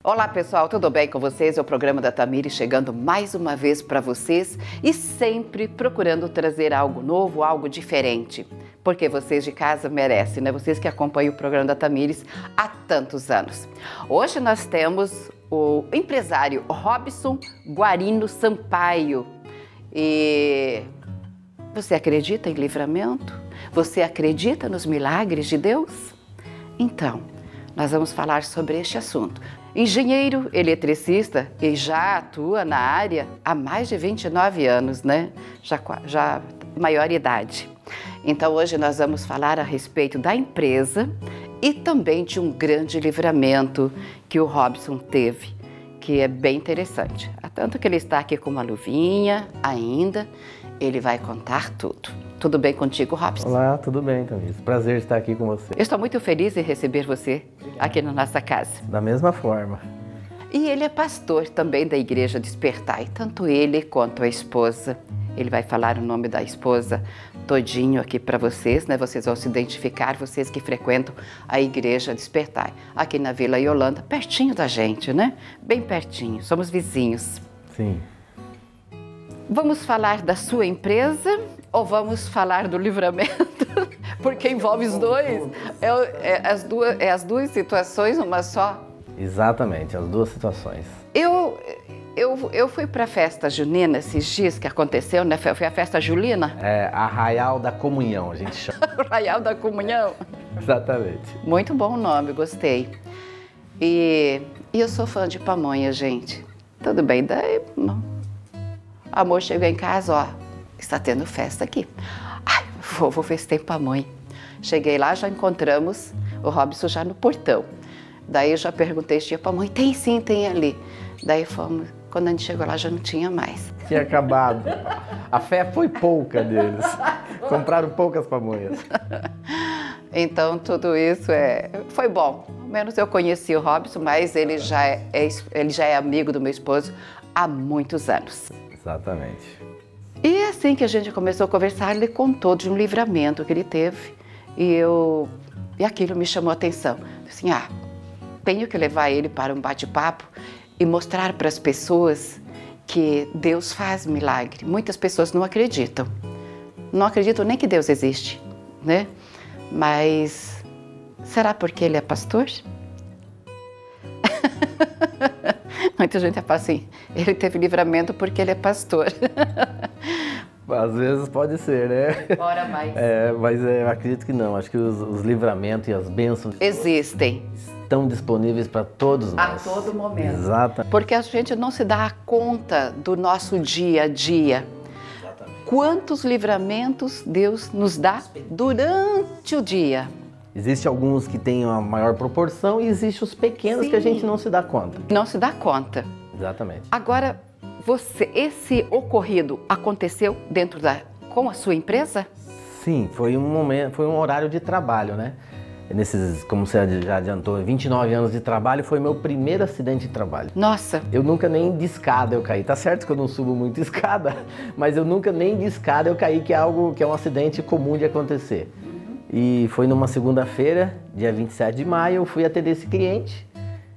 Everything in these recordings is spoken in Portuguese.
Olá pessoal, tudo bem com vocês? É o programa da Tamires chegando mais uma vez para vocês e sempre procurando trazer algo novo, algo diferente. Porque vocês de casa merecem, né? Vocês que acompanham o programa da Tamires há tantos anos. Hoje nós temos o empresário Robson Guarino Sampaio. E você acredita em livramento? Você acredita nos milagres de Deus? Então, nós vamos falar sobre este assunto. Engenheiro eletricista e já atua na área há mais de 29 anos, né? Já maior idade. Então hoje nós vamos falar a respeito da empresa e também de um grande livramento que o Robson teve, que é bem interessante. Tanto que ele está aqui com uma luvinha ainda, ele vai contar tudo. Tudo bem contigo, Robson? Olá, tudo bem, Tamires. Prazer estar aqui com você. Eu estou muito feliz em receber você aqui na nossa casa. Da mesma forma. E ele é pastor também da Igreja Despertai, tanto ele quanto a esposa. Ele vai falar o nome da esposa todinho aqui para vocês, né? Vocês vão se identificar, vocês que frequentam a Igreja Despertai, aqui na Vila Yolanda, pertinho da gente, né? Bem pertinho, somos vizinhos. Sim. Vamos falar da sua empresa ou vamos falar do livramento? Porque envolve os dois. As duas situações, uma só. Exatamente, as duas situações. Eu fui para a festa junina esses dias que aconteceu, né? Foi a festa julina? É, Arraial da Comunhão, a gente chama. Arraial da Comunhão? Exatamente. Muito bom o nome, gostei. E eu sou fã de pamonha, gente. Tudo bem, daí... Amor, chegou em casa, ó, está tendo festa aqui. Ai, vou ver se tem pamonha. Cheguei lá, já encontramos o Robson já no portão. Daí eu já perguntei se tinha pamonha. Tem sim, tem ali. Daí fomos, quando a gente chegou lá já não tinha mais. Tinha acabado. A fé foi pouca deles. Compraram poucas pamonhas. Então tudo isso foi bom. Ao menos eu conheci o Robson, mas ele já é amigo do meu esposo há muitos anos. Exatamente. E assim que a gente começou a conversar, ele contou de um livramento que ele teve e aquilo me chamou a atenção. Assim, tenho que levar ele para um bate-papo e mostrar para as pessoas que Deus faz milagre. Muitas pessoas não acreditam nem que Deus existe, né? Mas será porque ele é pastor? Muita gente fala assim, ele teve livramento porque ele é pastor. Às vezes pode ser, né? Ora mais. Mas eu acredito que não. Acho que os livramentos e as bênçãos existem. Estão disponíveis para todos nós. A todo momento. Exato. Porque a gente não se dá conta do nosso dia a dia. Exatamente. Quantos livramentos Deus nos dá durante o dia. Existem alguns que têm uma maior proporção e existem os pequenos. Sim. Que a gente não se dá conta. Não se dá conta. Exatamente. Agora, esse ocorrido aconteceu com a sua empresa? Sim, foi um horário de trabalho, né? Como você já adiantou, 29 anos de trabalho, foi meu primeiro acidente de trabalho. Nossa! Eu nunca nem de escada eu caí. Tá certo que eu não subo muito escada, mas eu nunca nem de escada eu caí, que é um acidente comum de acontecer. E foi numa segunda-feira, dia 27 de maio, eu fui atender esse cliente,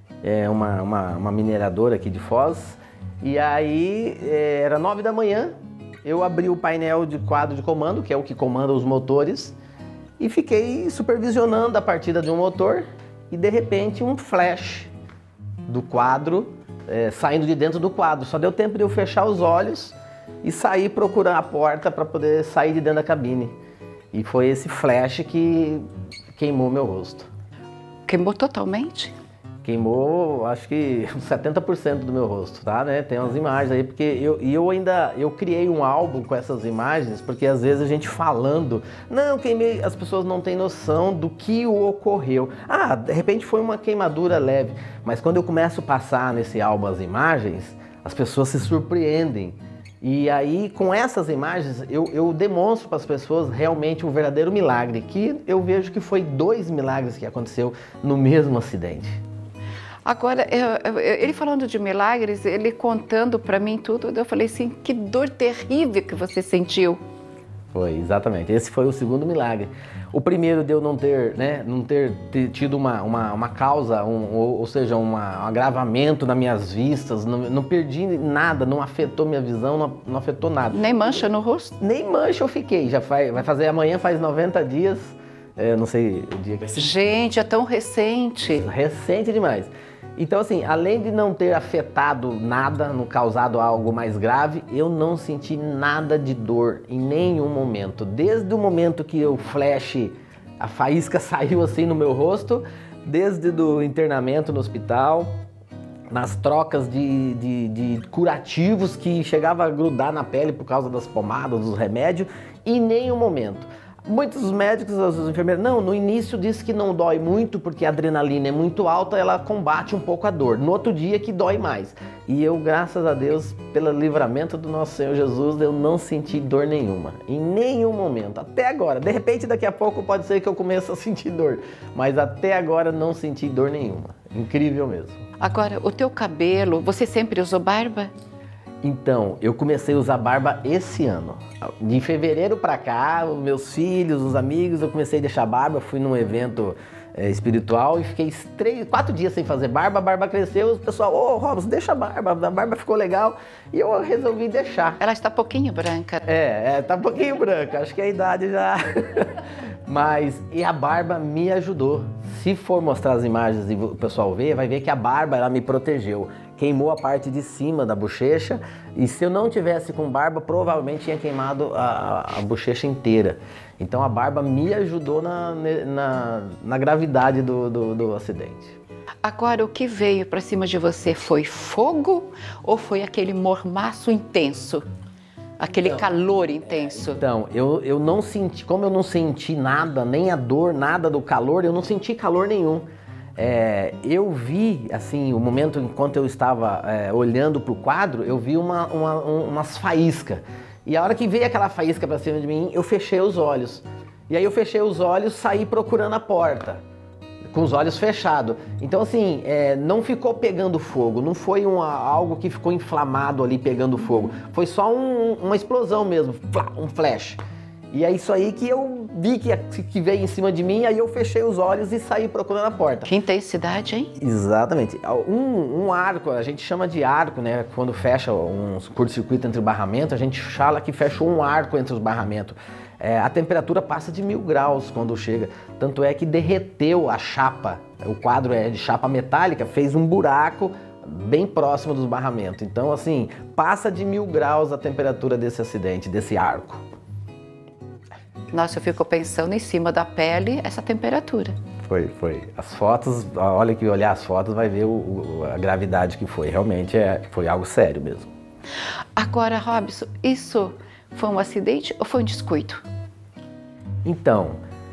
uma mineradora aqui de Foz, e aí era 9 da manhã, eu abri o painel de quadro de comando, que é o que comanda os motores, e fiquei supervisionando a partida de um motor, e de repente um flash do quadro, saindo de dentro do quadro. Só deu tempo de eu fechar os olhos e sair procurando a porta para poder sair de dentro da cabine. E foi esse flash que queimou meu rosto. Queimou totalmente? Queimou, acho que 70% do meu rosto, tá, né? Tem umas imagens aí, porque eu criei um álbum com essas imagens, porque às vezes a gente falando, não, queimei, as pessoas não têm noção do que ocorreu. De repente foi uma queimadura leve, mas quando eu começo a passar nesse álbum as imagens, as pessoas se surpreendem. E aí, com essas imagens, eu demonstro para as pessoas realmente o verdadeiro milagre, que eu vejo que foi 2 milagres que aconteceu no mesmo acidente. Agora, ele falando de milagres, ele contando para mim tudo, eu falei assim, que dor terrível que você sentiu. Foi, exatamente. Esse foi o segundo milagre. O primeiro de eu não ter, né, tido uma causa, ou seja, um agravamento nas minhas vistas, não perdi nada, não afetou minha visão, não afetou nada. Nem mancha no rosto? Nem mancha eu fiquei, vai fazer amanhã, faz 90 dias, não sei o dia que vai ser. Gente, é tão recente. Recente demais. Então, assim, além de não ter afetado nada, não causado algo mais grave, eu não senti nada de dor em nenhum momento. Desde o momento que o flash, a faísca saiu assim no meu rosto, desde o internamento no hospital, nas trocas de curativos que chegava a grudar na pele por causa das pomadas, dos remédios, em nenhum momento. Muitos médicos, os enfermeiros, não, no início disse que não dói muito porque a adrenalina é muito alta, ela combate um pouco a dor. No outro dia que dói mais. E eu, graças a Deus, pelo livramento do nosso Senhor Jesus, eu não senti dor nenhuma. Em nenhum momento. Até agora. De repente, daqui a pouco pode ser que eu comece a sentir dor. Mas até agora não senti dor nenhuma. Incrível mesmo. Agora, o teu cabelo, você sempre usou barba? Então, eu comecei a usar barba esse ano. De fevereiro pra cá, os meus filhos, os amigos, eu comecei a deixar barba. Fui num evento espiritual e fiquei 4 dias sem fazer barba. A barba cresceu, o pessoal, ô Robson, deixa a barba ficou legal. E eu resolvi deixar. Ela está pouquinho branca. Tá um pouquinho branca, acho que a idade já... E a barba me ajudou. Se for mostrar as imagens e o pessoal ver, vai ver que a barba, ela me protegeu. Queimou a parte de cima da bochecha e se eu não tivesse com barba, provavelmente tinha queimado a bochecha inteira. Então a barba me ajudou na gravidade do acidente. Agora, o que veio para cima de você foi fogo ou foi aquele mormaço intenso? Aquele calor intenso? Então, eu não senti, como eu não senti nada, nem a dor, nada do calor, eu não senti calor nenhum. Eu vi, assim, o momento enquanto eu estava olhando para o quadro, eu vi umas faíscas. E a hora que veio aquela faísca para cima de mim, eu fechei os olhos. E aí eu fechei os olhos, saí procurando a porta, com os olhos fechados. Então, assim, não ficou pegando fogo, não foi algo que ficou inflamado ali pegando fogo. Foi só uma explosão mesmo, um flash. E é isso aí que eu vi que veio em cima de mim, aí eu fechei os olhos e saí procurando a porta. Que intensidade, hein? Exatamente. Um arco, a gente chama de arco, né? Quando fecha um curto-circuito entre o barramento, a gente fala que fechou um arco entre os barramentos. A temperatura passa de 1000 graus quando chega. Tanto é que derreteu a chapa. O quadro é de chapa metálica, fez um buraco bem próximo dos barramentos. Então, assim, passa de 1000 graus a temperatura desse acidente, desse arco. Nossa, eu fico pensando em cima da pele essa temperatura. Foi. As fotos, olha que olhar as fotos vai ver a gravidade que foi. Realmente foi algo sério mesmo. Agora, Robson, isso foi um acidente ou foi um descuido? Então,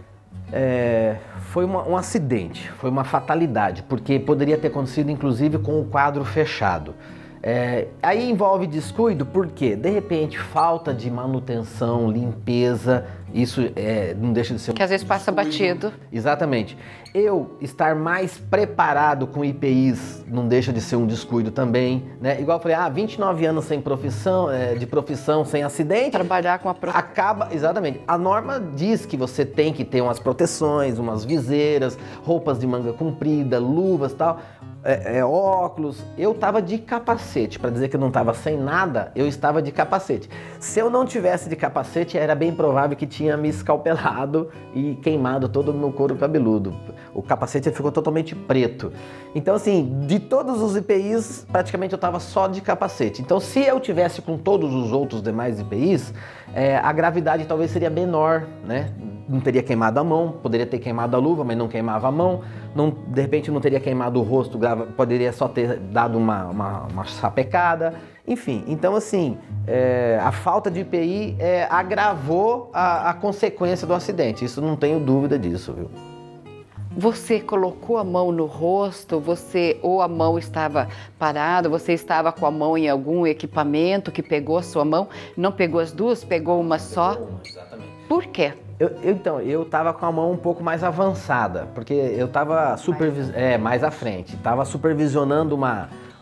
foi um acidente, foi uma fatalidade, porque poderia ter acontecido inclusive com o quadro fechado. Aí envolve descuido porque, de repente, falta de manutenção, limpeza, isso não deixa de ser que às vezes passa batido. Exatamente. Eu estar mais preparado com IPIs não deixa de ser um descuido também, né? Igual eu falei, 29 anos sem profissão, de profissão, sem acidente. Trabalhar com a proteção. Acaba, exatamente. A norma diz que você tem que ter umas proteções, umas viseiras, roupas de manga comprida, luvas e tal. Óculos, eu estava de capacete, para dizer que eu não estava sem nada, eu estava de capacete. Se eu não tivesse de capacete, era bem provável que tinha me escalpelado e queimado todo o meu couro cabeludo. O capacete ficou totalmente preto. Então, assim, de todos os IPIs, praticamente eu estava só de capacete. Então, se eu tivesse com todos os outros demais IPIs, a gravidade talvez seria menor, né? Não teria queimado a mão, poderia ter queimado a luva, mas não queimava a mão. De repente não teria queimado o rosto, poderia só ter dado uma sapecada. Enfim, então assim, a falta de IPI agravou a consequência do acidente. Isso não tenho dúvida disso, viu? Você colocou a mão no rosto, ou a mão estava parada, você estava com a mão em algum equipamento que pegou a sua mão, não pegou as duas, pegou uma só? Exatamente. Por quê? Eu estava com a mão um pouco mais avançada, porque eu estava mais à frente, estava supervisionando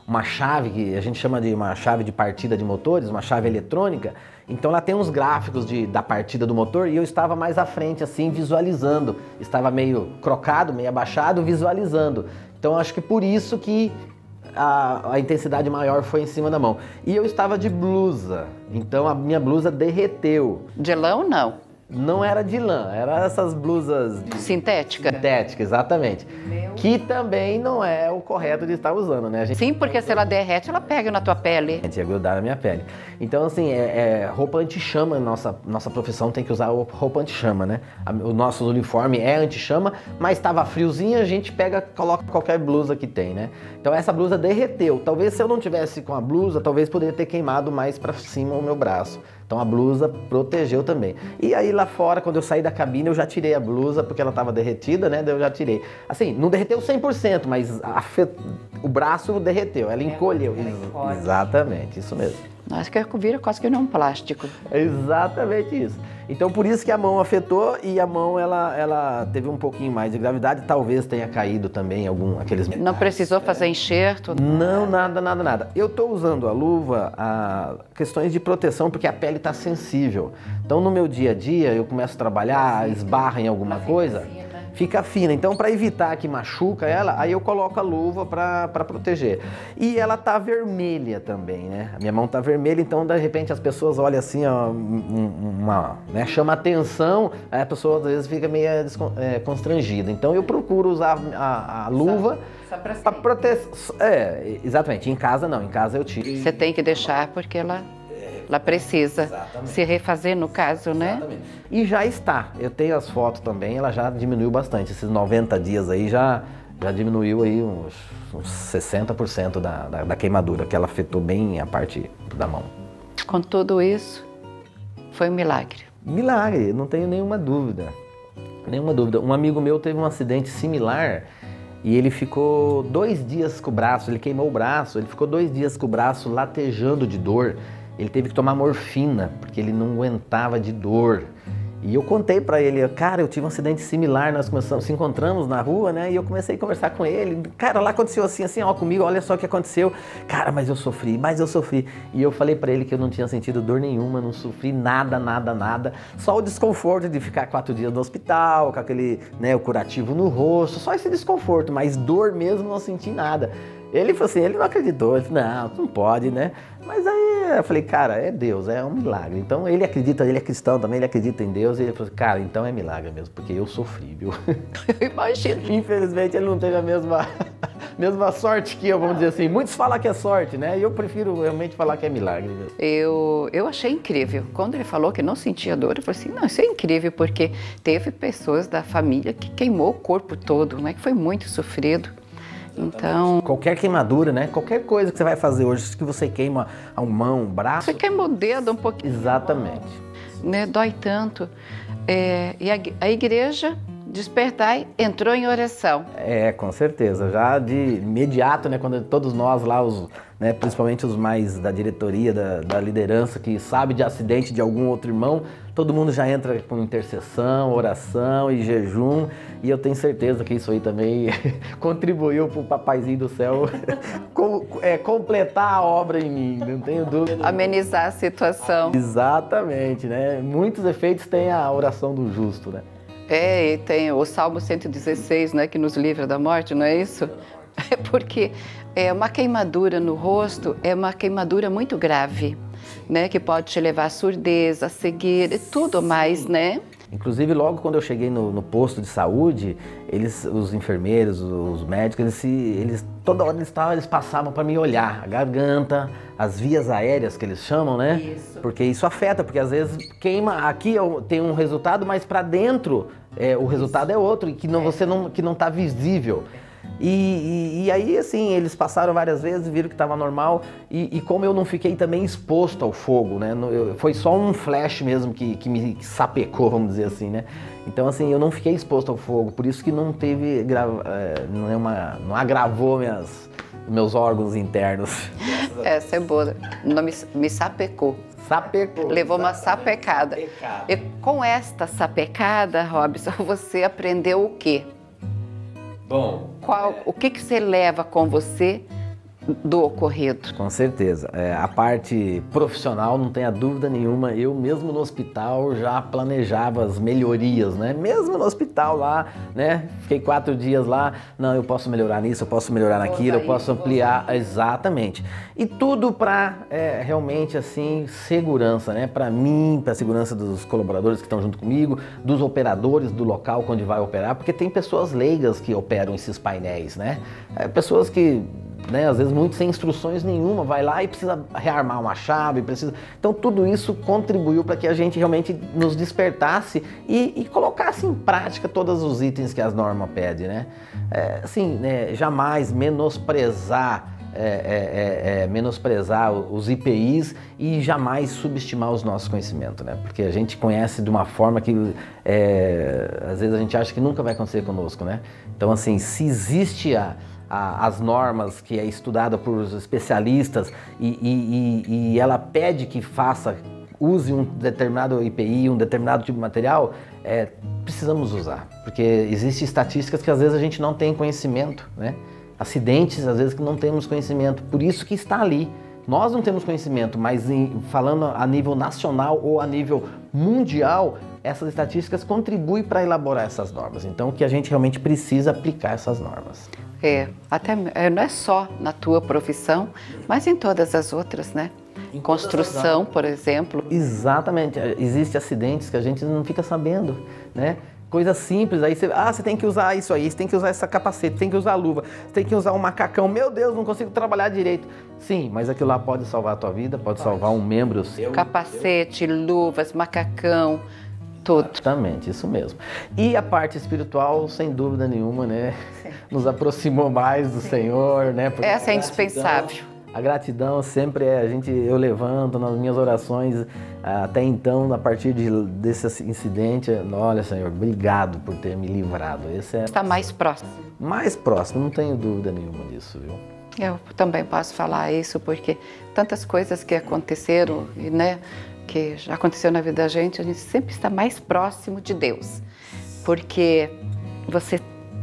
uma chave, que a gente chama de uma chave de partida de motores, uma chave eletrônica. Então ela tem uns gráficos da partida do motor e eu estava mais à frente, assim, visualizando. Estava meio crocado, meio abaixado, visualizando. Então acho que por isso que a intensidade maior foi em cima da mão. E eu estava de blusa, então a minha blusa derreteu. De lã ou não? Não era de lã, era essas blusas Sintética? Sintética, exatamente. Que também não é o correto de estar usando, né? Sim, porque se ela derrete, ela pega na tua pele. Ia grudar na minha pele. Então, assim, roupa anti-chama, nossa profissão tem que usar roupa anti-chama, né? O nosso uniforme é anti-chama, mas estava friozinho, a gente coloca qualquer blusa que tem, né? Então essa blusa derreteu. Talvez se eu não tivesse com a blusa, talvez poderia ter queimado mais para cima o meu braço. Então a blusa protegeu também. E aí lá fora, quando eu saí da cabine, eu já tirei a blusa, porque ela estava derretida, né? Daí eu já tirei. Assim, não derreteu 100%, mas o braço derreteu, ela encolheu. Exatamente, isso mesmo. Acho que vira quase que não um plástico. Exatamente isso. Então por isso que a mão afetou e a mão ela teve um pouquinho mais de gravidade, talvez tenha caído também aqueles metais. Não precisou fazer enxerto? Não, nada. Eu tô usando a luva a questões de proteção porque a pele tá sensível. Então no meu dia a dia eu começo a trabalhar, esbarra em alguma coisa, fica fina. Então para evitar que machuca ela, aí eu coloco a luva para proteger. E ela tá vermelha também, né? A minha mão tá vermelha, então de repente as pessoas olham assim, ó, né? Chama atenção, aí a pessoa às vezes fica meio constrangida. Então eu procuro usar a luva para proteger. Exatamente. Em casa não, em casa eu tiro. Você tem que deixar porque ela precisa se refazer, no caso, né? Exatamente. E já está. Eu tenho as fotos também, ela já diminuiu bastante. Esses 90 dias aí já diminuiu aí uns 60% da queimadura, que ela afetou bem a parte da mão. Com tudo isso, foi um milagre. Milagre, não tenho nenhuma dúvida. Nenhuma dúvida. Um amigo meu teve um acidente similar e ele ficou 2 dias com o braço, ele queimou o braço, ele ficou 2 dias com o braço latejando de dor. Ele teve que tomar morfina, porque ele não aguentava de dor. E eu contei pra ele, cara, eu tive um acidente similar, nós se encontramos na rua, né? E eu comecei a conversar com ele. Cara, lá aconteceu assim, ó, comigo, olha só o que aconteceu. Cara, mas eu sofri. E eu falei pra ele que eu não tinha sentido dor nenhuma, não sofri nada. Só o desconforto de ficar 4 dias no hospital, com aquele, né, o curativo no rosto, só esse desconforto, mas dor mesmo não senti nada. Ele falou assim, ele não acreditou, ele falou, não pode, né? Mas aí eu falei, cara, é Deus, é um milagre. Então ele acredita, ele é cristão também, ele acredita em Deus. E ele falou, cara, então é milagre mesmo, porque eu sofri, viu? Eu imagino. Infelizmente ele não teve a mesma sorte que eu, vamos dizer assim. Muitos falam que é sorte, né? E eu prefiro realmente falar que é milagre mesmo. Eu achei incrível. Quando ele falou que não sentia dor, eu falei assim, não, isso é incrível, porque teve pessoas da família que queimou o corpo todo, né? Que foi muito sofrido. Então, qualquer queimadura, né? Qualquer coisa que você vai fazer hoje, que você queima a mão, um braço... Você queima o dedo um pouquinho. Exatamente. Né? Dói tanto. E a igreja, Despertai, entrou em oração. Com certeza. Já de imediato, né? Quando todos nós lá, né, principalmente os mais da diretoria, da liderança, que sabe de acidente de algum outro irmão, todo mundo já entra com intercessão, oração e jejum, e eu tenho certeza que isso aí também contribuiu para o papaizinho do céu completar a obra em mim, não tenho dúvida. Amenizar a situação. Exatamente, né? Muitos efeitos tem a oração do justo, né? E tem o Salmo 116, né, que nos livra da morte, não é isso? Porque uma queimadura no rosto é uma queimadura muito grave, né, que pode te levar à surdez, à cegueira e tudo mais, né? Inclusive, logo quando eu cheguei no posto de saúde, os enfermeiros, os médicos, toda hora eles passavam para me olhar, a garganta, as vias aéreas que eles chamam, né? Isso. Porque isso afeta, porque às vezes queima, aqui tem um resultado, mas para dentro o resultado é outro, e que não está visível. E aí, assim, eles passaram várias vezes, viram que estava normal, e como eu não fiquei também exposto ao fogo, né? Foi só um flash mesmo que me sapecou, vamos dizer assim, né? Então, assim, eu não fiquei exposto ao fogo, por isso que não teve, não agravou meus órgãos internos. Essa é boa, não me sapecou. Sapecou. Levou uma sapecada. E com esta sapecada, Robson, você aprendeu o quê? Bom, o que você leva com você do ocorrido. Com certeza. A parte profissional, não tenha dúvida nenhuma, eu mesmo no hospital já planejava as melhorias, né? Mesmo no hospital lá, né? Fiquei 4 dias lá, não, eu posso melhorar nisso, eu posso melhorar naquilo, eu posso ampliar, exatamente. E tudo para realmente assim, segurança, né? Para mim, para a segurança dos colaboradores que estão junto comigo, dos operadores do local onde vai operar, porque tem pessoas leigas que operam esses painéis, né? Pessoas que, né, às vezes muito sem instruções nenhuma, vai lá e precisa rearmar uma chave, precisa... Então tudo isso contribuiu para que a gente realmente nos despertasse e colocasse em prática todos os itens que as normas pedem, né? Assim, né, jamais menosprezar os IPIs e jamais subestimar os nossos conhecimentos, né? Porque a gente conhece de uma forma que às vezes a gente acha que nunca vai acontecer conosco, né? Então assim, se existe as normas que é estudada por especialistas e ela pede que use um determinado IPI, um determinado tipo de material, precisamos usar, porque existem estatísticas que às vezes a gente não tem conhecimento, né? Acidentes às vezes que não temos conhecimento, por isso que está ali. Nós não temos conhecimento, mas falando a nível nacional ou a nível mundial, essas estatísticas contribuem para elaborar essas normas. Então, que a gente realmente precisa aplicar essas normas. Até não é só na tua profissão, mas em todas as outras, né? Em construção, por exemplo. Exatamente. Existem acidentes que a gente não fica sabendo, né? Coisa simples, aí você tem que usar isso aí, você tem que usar essa capacete, tem que usar a luva, você tem que usar um macacão. Meu Deus, não consigo trabalhar direito. Sim, mas aquilo lá pode salvar a tua vida, pode salvar um membro seu. Capacete, luvas, macacão, tudo. Exatamente, isso mesmo. E a parte espiritual, sem dúvida nenhuma, né? Sim. Nos aproximou mais do Senhor, né? Porque essa é indispensável. A gratidão sempre eu levanto nas minhas orações, até então, a partir desse incidente, olha, Senhor, obrigado por ter me livrado. Está mais próximo. Mais próximo, não tenho dúvida nenhuma disso, viu? Eu também posso falar isso, porque tantas coisas que aconteceram, né, que já aconteceu na vida da gente, a gente sempre está mais próximo de Deus. Porque você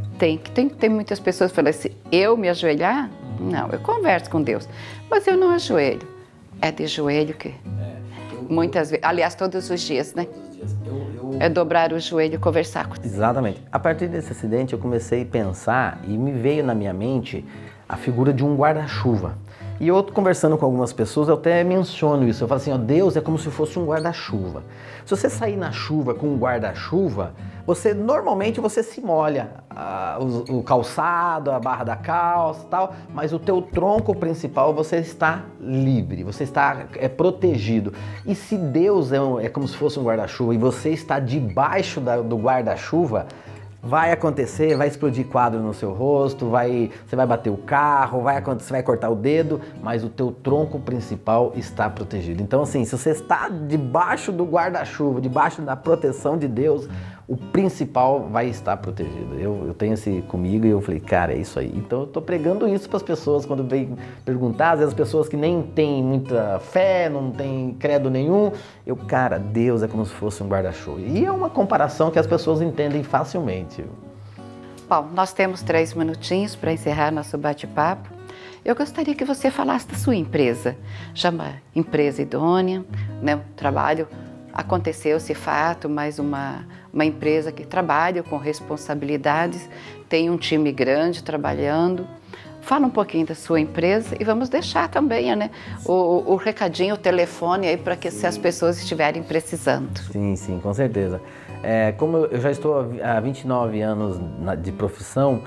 tem muitas pessoas que falam assim, eu me ajoelhar? Não, eu converso com Deus, mas eu não ajoelho. É de joelho que muitas vezes, aliás, todos os dias, né? É dobrar o joelho e conversar com Deus. Exatamente. A partir desse acidente eu comecei a pensar e me veio na minha mente a figura de um guarda-chuva. E eu conversando com algumas pessoas, eu até menciono isso. Eu falo assim, ó, Deus é como se fosse um guarda-chuva. Se você sair na chuva com um guarda-chuva, normalmente você se molha, o calçado, a barra da calça e tal, mas o teu tronco principal você está livre, você está protegido. E se Deus é como se fosse um guarda-chuva e você está debaixo do guarda-chuva, vai acontecer, vai explodir quadro no seu rosto, você vai bater o carro, você vai cortar o dedo, mas o teu tronco principal está protegido. Então assim, se você está debaixo do guarda-chuva, debaixo da proteção de Deus, o principal vai estar protegido. Eu tenho esse comigo e eu falei, cara, é isso aí. Então eu tô pregando isso para as pessoas quando vem perguntar, às vezes as pessoas que nem têm muita fé, não têm credo nenhum, cara, Deus é como se fosse um guarda-chuva. E é uma comparação que as pessoas entendem facilmente. Bom, nós temos 3 minutinhos para encerrar nosso bate-papo. Eu gostaria que você falasse da sua empresa. Já uma empresa idônea, né? Trabalho, aconteceu esse fato, mas uma empresa que trabalha com responsabilidades, tem um time grande trabalhando. Fala um pouquinho da sua empresa e vamos deixar também, né, o recadinho, o telefone aí para que se as pessoas estiverem precisando. Sim, com certeza. Como eu já estou há 29 anos de profissão,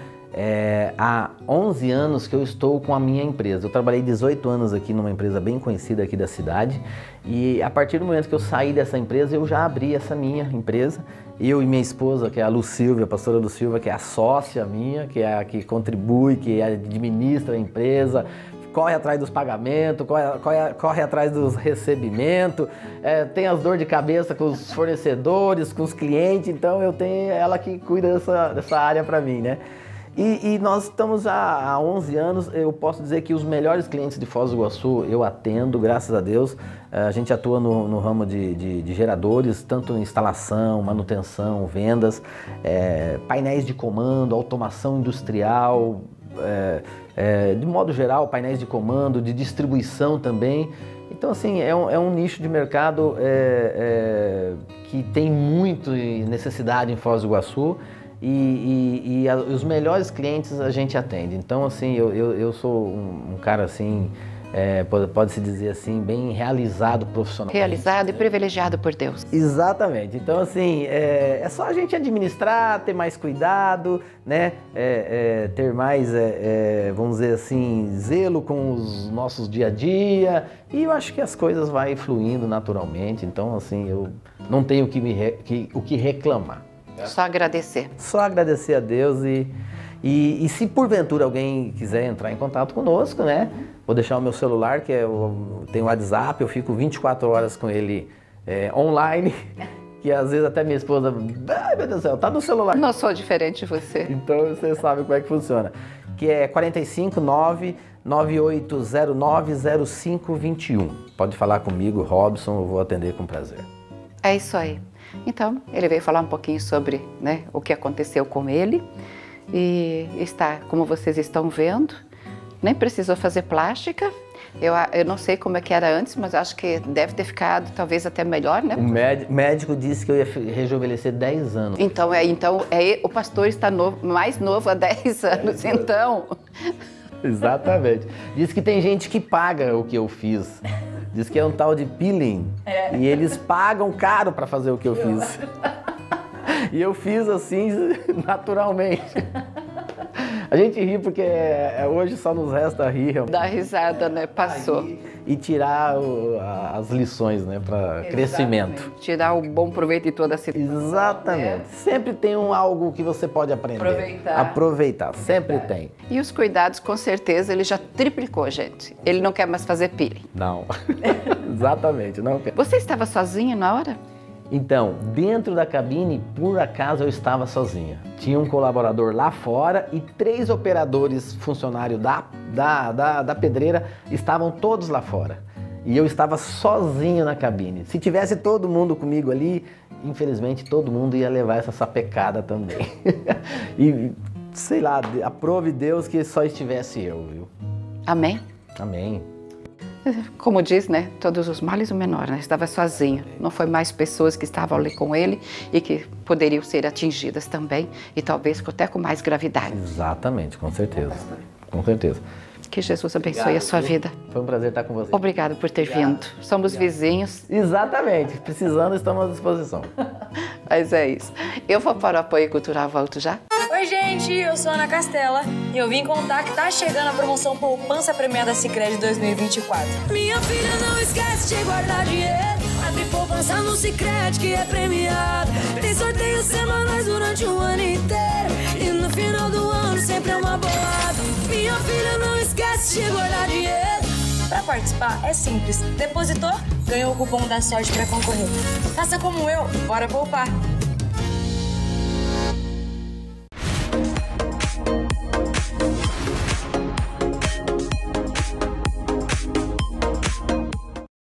há 11 anos que eu estou com a minha empresa. Eu trabalhei 18 anos aqui numa empresa bem conhecida aqui da cidade e a partir do momento que eu saí dessa empresa, eu já abri essa minha empresa. Eu e minha esposa, que é a Lu Silvia, a pastora Lu Silvia, que é a sócia minha, que é a que contribui, que administra a empresa, corre atrás dos pagamentos, corre atrás dos recebimentos, tem as dores de cabeça com os fornecedores, com os clientes, então eu tenho ela que cuida dessa área para mim, né? E nós estamos há 11 anos, eu posso dizer que os melhores clientes de Foz do Iguaçu eu atendo, graças a Deus. A gente atua no ramo de geradores, tanto instalação, manutenção, vendas, painéis de comando, automação industrial, de modo geral, painéis de comando, de distribuição também. Então, assim, é um nicho de mercado que tem muito necessidade em Foz do Iguaçu e os melhores clientes a gente atende. Então, assim, eu sou um cara, assim, pode-se dizer assim, bem realizado profissionalmente. Realizado e privilegiado por Deus. Exatamente. Então, assim, é só a gente administrar, ter mais cuidado, né? Ter mais, vamos dizer assim, zelo com os nossos dia a dia. E eu acho que as coisas vão fluindo naturalmente. Então, assim, eu não tenho o que reclamar. Só agradecer. Só agradecer a Deus e se porventura alguém quiser entrar em contato conosco, né? Vou deixar o meu celular, que tem o WhatsApp, eu fico 24 horas com ele online, que às vezes até minha esposa, ai meu Deus do céu, tá no celular. Não sou diferente de você. Então você sabe como é que funciona. Que é 459-9809-0521. Pode falar comigo, Robson, eu vou atender com prazer. É isso aí. Então, ele veio falar um pouquinho sobre, né, o que aconteceu com ele e está, como vocês estão vendo, nem precisou fazer plástica. Eu não sei como é que era antes, mas acho que deve ter ficado talvez até melhor, né? O médico disse que eu ia rejuvenescer 10 anos. Então, o pastor está mais novo há 10 anos, então... Exatamente. Diz que tem gente que paga o que eu fiz. Diz que é um tal de peeling. E eles pagam caro para fazer o que eu fiz. E eu fiz assim, naturalmente. A gente ri porque hoje só nos resta rir. Dá risada, né? Passou. E tirar as lições, né? Para crescimento. Tirar o bom proveito de toda a situação. Exatamente. Sempre tem algo que você pode aprender. Aproveitar. Sempre tem. E os cuidados, com certeza, ele já triplicou, gente. Ele não quer mais fazer peeling. Não. Exatamente, não quer. Você estava sozinho na hora? Então, dentro da cabine, por acaso eu estava sozinha. Tinha um colaborador lá fora e 3 operadores funcionários da pedreira estavam todos lá fora. E eu estava sozinho na cabine. Se tivesse todo mundo comigo ali, infelizmente todo mundo ia levar essa sapecada também. E, sei lá, aprove Deus que só estivesse eu, viu? Amém? Amém. Como diz, né? Todos os males o menor, né? Estava sozinho. Não foi mais pessoas que estavam ali com ele e que poderiam ser atingidas também e talvez até com mais gravidade. Exatamente, com certeza. Com certeza. Que Jesus abençoe a sua vida. Foi um prazer estar com você. Obrigado por ter vindo. Somos vizinhos. Exatamente. Precisando, estamos à disposição. Mas é isso. Eu vou para o apoio cultural, volto já. Oi, gente, eu sou a Ana Castela e eu vim contar que tá chegando a promoção Poupança Premiada Sicredi 2024. Minha filha, não esquece de guardar dinheiro. Abre poupança no Sicredi que é premiado. Tem sorteios semanais durante o ano inteiro. E no final do ano sempre é uma bolada. Minha filha, não esquece de guardar dinheiro. Para participar é simples. Depositou, ganhou o cupom da sorte para concorrer. Faça como eu, bora poupar.